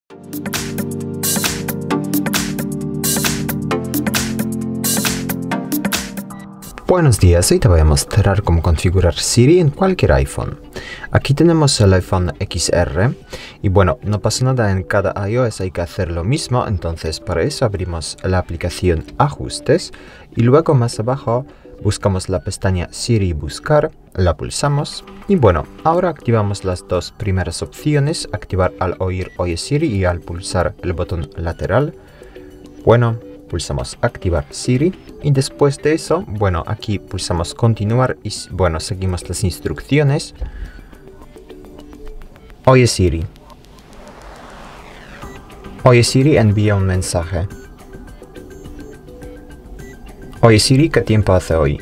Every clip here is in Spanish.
Buenos días, hoy te voy a mostrar cómo configurar Siri en cualquier iPhone. Aquí tenemos el iPhone XR y bueno, no pasa nada, en cada iOS hay que hacer lo mismo, entonces para eso abrimos la aplicación Ajustes y luego más abajo buscamos la pestaña Siri Buscar, la pulsamos y bueno, ahora activamos las dos primeras opciones, activar al oír Oye Siri y al pulsar el botón lateral. Bueno, pulsamos activar Siri y después de eso, bueno, aquí pulsamos continuar y bueno, seguimos las instrucciones. Oye Siri. Oye Siri, envía un mensaje. Oye Siri, ¿qué tiempo hace hoy?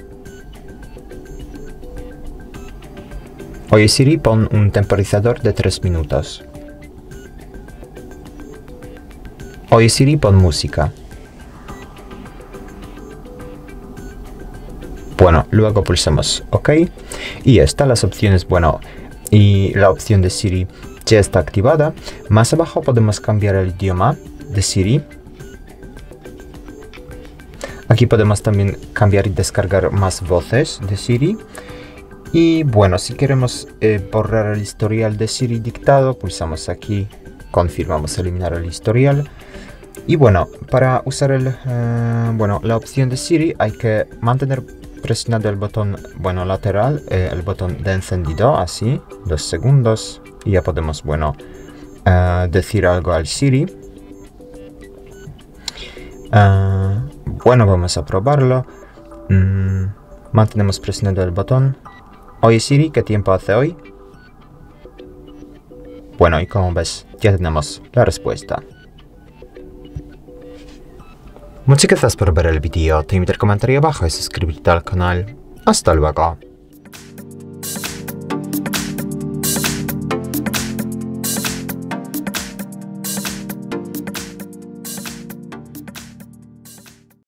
Oye Siri, pon un temporizador de 3 minutos. Oye Siri, pon música. Bueno, luego pulsamos OK y están las opciones, bueno, y la opción de Siri ya está activada. Más abajo podemos cambiar el idioma de Siri. Aquí podemos también cambiar y descargar más voces de Siri. Y bueno, si queremos borrar el historial de Siri dictado, pulsamos aquí, confirmamos eliminar el historial. Y bueno, para usar la opción de Siri hay que mantener presionado el botón lateral, el botón de encendido, así, 2 segundos. Y ya podemos, decir algo al Siri. Vamos a probarlo. Mantenemos presionado el botón. Oye Siri, ¿qué tiempo hace hoy? Bueno, y como ves, ya tenemos la respuesta. Muchas gracias por ver el vídeo, te invito a comentar abajo y suscribirte al canal. Hasta luego.